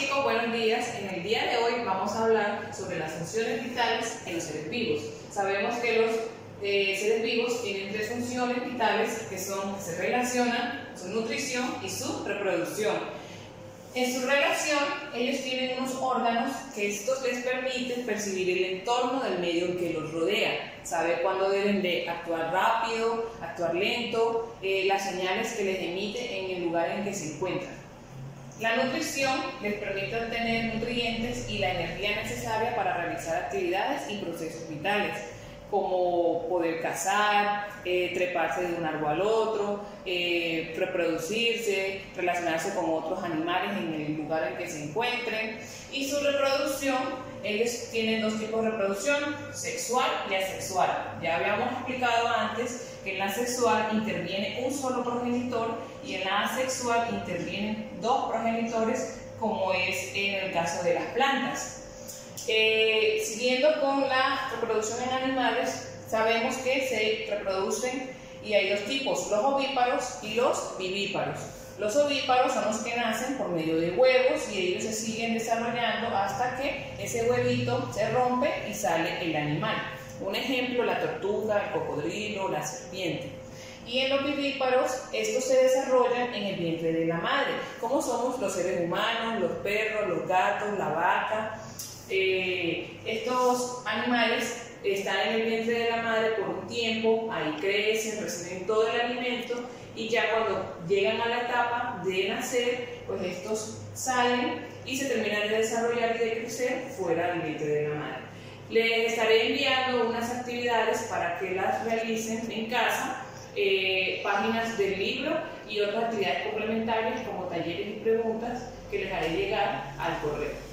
chicos, buenos días. En el día de hoy vamos a hablar sobre las funciones vitales en los seres vivos. Sabemos que los seres vivos tienen tres funciones vitales que se relacionan, su nutrición y su reproducción. En su relación, ellos tienen unos órganos que estos les permiten percibir el entorno del medio en que los rodea, saber cuándo deben de actuar rápido, actuar lento, las señales que les emite en el lugar en que se encuentran. La nutrición les permite obtener nutrientes y la energía necesaria para realizar actividades y procesos vitales, como poder cazar, treparse de un árbol al otro, reproducirse, relacionarse con otros animales en el lugar en que se encuentren. Y su reproducción, ellos tienen dos tipos de reproducción, sexual y asexual. Ya habíamos explicado antes que en la sexual interviene un solo progenitor y en la asexual intervienen dos progenitores, como es en el caso de las plantas. Siguiendo con la reproducción en animales, sabemos que se reproducen y hay dos tipos, los ovíparos y los vivíparos. Los ovíparos son los que nacen por medio de huevos y ellos se siguen desarrollando hasta que ese huevito se rompe y sale el animal. Un ejemplo, la tortuga, el cocodrilo, la serpiente. Y en los vivíparos, estos se desarrollan en el vientre de la madre, como somos los seres humanos, los perros, los gatos, la vaca. Estos animales están en el vientre de la madre por un tiempo, ahí crecen, reciben todo el alimento y ya cuando llegan a la etapa de nacer, pues estos salen y se terminan de desarrollar y de crecer fuera del vientre de la madre. Les estaré enviando unas actividades para que las realicen en casa, páginas del libro y otras actividades complementarias como talleres y preguntas que les haré llegar al correo.